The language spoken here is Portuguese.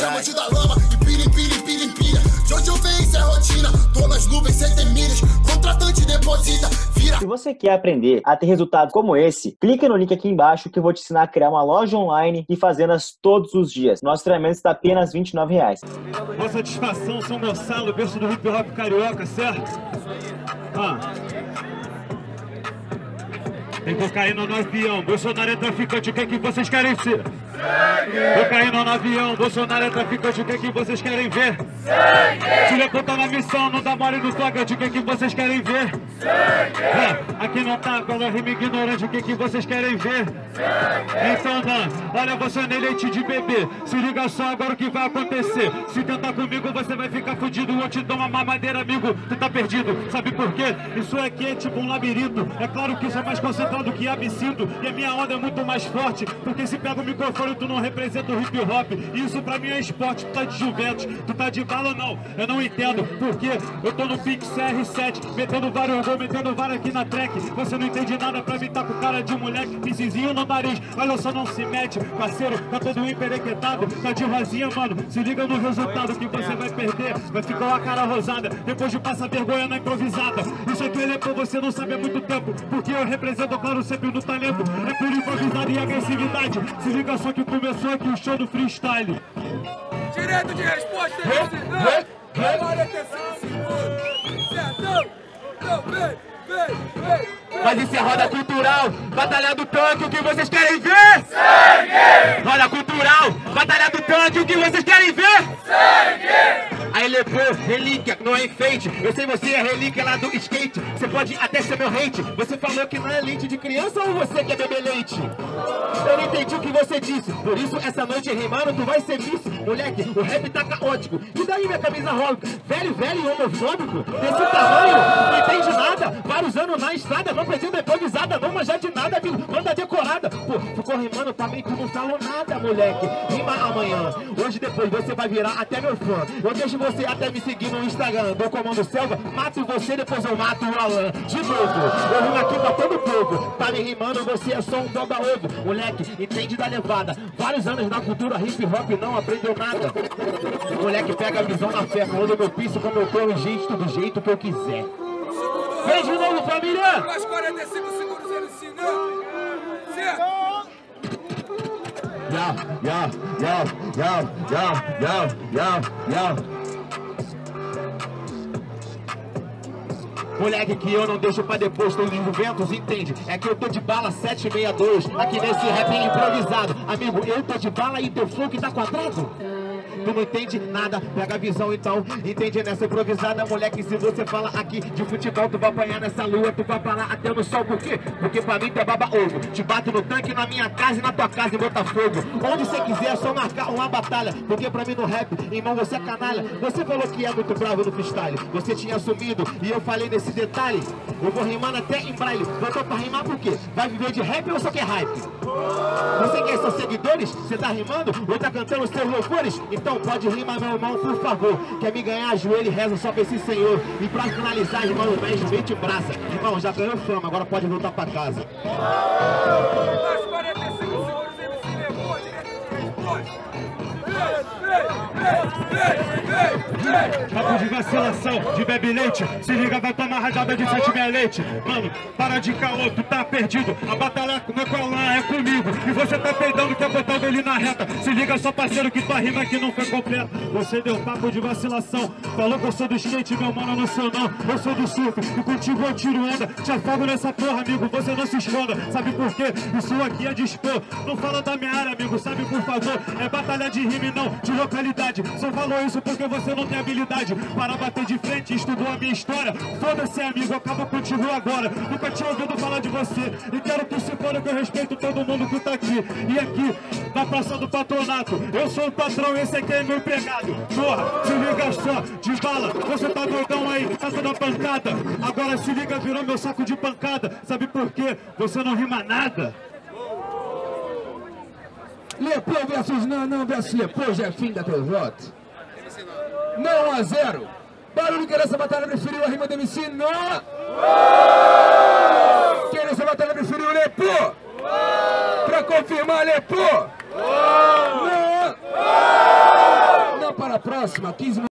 diamante da lama, empilha, empilha, empilha, empilha. De onde eu venho, isso é rotina. Tô nas nuvens, sem ter milhas. Contratante deposita, vira. Se você quer aprender a ter resultados como esse, clica no link aqui embaixo que eu vou te ensinar a criar uma loja online e fazê-las todos os dias. Nosso treinamento está apenas R$ 29,00. Boa satisfação, São Gonçalo, berço do hip hop carioca, certo? Tem cocaína no avião, Bolsonaro é traficante, o que é que vocês querem ser? Sangue! Cocaína no avião, Bolsonaro é traficante, o que é que vocês querem ver? Sangue! Filha puta na missão, não dá mole no flagrante, o que é que vocês querem ver? Sangue! Aqui não tá, quando rima ignorante, o que é que vocês querem ver? Sangue! Então não, olha você nem leite de bebê, se liga só agora o que vai acontecer. Se tentar comigo você vai ficar fudido, eu te dou uma mamadeira, amigo, tu tá perdido. Sabe por quê? Isso aqui é tipo um labirinto, é claro que isso é mais concentrado do que absinto, e a minha onda é muito mais forte, porque se pega o microfone tu não representa o hip hop, e isso pra mim é esporte. Tu tá de Juventus, tu tá de bala ou não? Eu não entendo, porque eu tô no Pix CR7, metendo vários gols, metendo vários aqui na track. Você não entende nada, pra mim tá com cara de moleque, pisezinho no nariz, olha só, não se mete, parceiro, tá todo emperequetado, tá de rosinha, mano, se liga no resultado que você vai perder, vai ficar uma cara rosada, depois de passar vergonha na improvisada. Isso aqui ele é pra você não sabe há muito tempo, porque eu represento, claro, sempre no talento, é por improvisado e agressividade. Se liga só que começou aqui o show do freestyle. Direto de resposta, agora é terceiro segundo. Certão, então vem. Mas isso é roda cultural, batalha do tanque, o que vocês querem ver? Sangue! Roda cultural, batalha do tanque, o que vocês querem ver? Sangue! Aí levou, relíquia, não é enfeite. Eu sei você é relíquia lá do skate. Você pode até ser meu hate. Você falou que não é leite de criança ou você quer beber leite? Eu não entendi o que você disse. Por isso essa noite rimando tu vai ser vice. Moleque, o rap tá caótico. E daí minha camisa rola? Velho e homofóbico? Desse tamanho, não entende nada. Vários anos na estrada, não pretendo improvisada. Não manjar de nada, amigo, manda decorada. Pô, ficou rimando também, tu não falou nada, moleque. Rima amanhã, hoje depois você vai virar até meu fã. Eu deixo você até me seguir no Instagram do Comando Selva. Mato você, depois eu mato o Alan. De novo, eu rimo aqui pra todo o povo. Tá me rimando, você é só um boba-ovo. Moleque, entende da levada. Vários anos na cultura hip hop não aprendeu nada. Moleque, pega a visão na fé. Falando do meu piso como eu tô, o jeito do jeito que eu quiser. Vem de novo, família! Mais 45 segundos ele ensinou. Certo? Moleque que eu não deixo pra depois, tô de Juventus, entende? É que eu tô de bala 762, aqui nesse rap improvisado. Amigo, eu tô de bala e teu flow que tá quadrado? Tu não entende nada, pega a visão então, entende nessa improvisada, moleque, se você fala aqui de futebol, tu vai apanhar nessa lua, tu vai parar até no sol, por quê? Porque pra mim tu é baba-ovo, te bato no tanque na minha casa e na tua casa em Botafogo, onde você quiser é só marcar uma batalha, porque pra mim no rap, irmão, você é canalha, você falou que é muito bravo no freestyle, você tinha assumido e eu falei nesse detalhe, eu vou rimando até em braille, voltou pra rimar por quê? Vai viver de rap ou só quer hype? Você quer seus seguidores? Você tá rimando ou tá cantando seus louvores? Então pode rimar, meu irmão, por favor. Quer me ganhar, ajoelho e reza só pra esse senhor. E pra finalizar, irmão, vem de braça. Irmão, já ganhou fama, agora pode voltar pra casa. Mais 45 segundos ele se levou. Direto de resposta. Papo de vacilação, de bebe leite. Se liga, vai tomar rajada de 7,6 leite. Mano, para de caô, tu tá perdido. A batalha não é com Alan, é comigo. E você tá peidando, quer botar ele na reta. Se liga só, parceiro, que tua rima aqui não foi completa. Você deu papo de vacilação. Falou que eu sou do skate, meu mano, não sou não. Eu sou do surf, e contigo eu tiro onda. Te afogo nessa porra, amigo, você não se esconda. Sabe por quê? Isso aqui é dispor. Não fala da minha área, amigo, sabe, por favor. É batalha de rima e não de localidade. Só falou isso porque você não tem habilidade para bater de frente, estudou a minha história. Foda-se, amigo, acaba contigo agora. Nunca tinha ouvido falar de você e quero que se for que eu respeito todo mundo que tá aqui. E aqui, na praça do patronato, eu sou o patrão, esse aqui é meu empregado. Porra, se liga só, de bala, você tá doidão aí, tá toda pancada. Agora se liga, virou meu saco de pancada. Sabe por quê? Você não rima nada. Lepô versus Nanão versus Lepô, já é fim da teu voto. Não 1-0. Barulho que nessa batalha preferiu a rima do MC, não. Quem nessa batalha preferiu Lepô? Pra confirmar, Lepô? Não. a próxima, 15 minutos.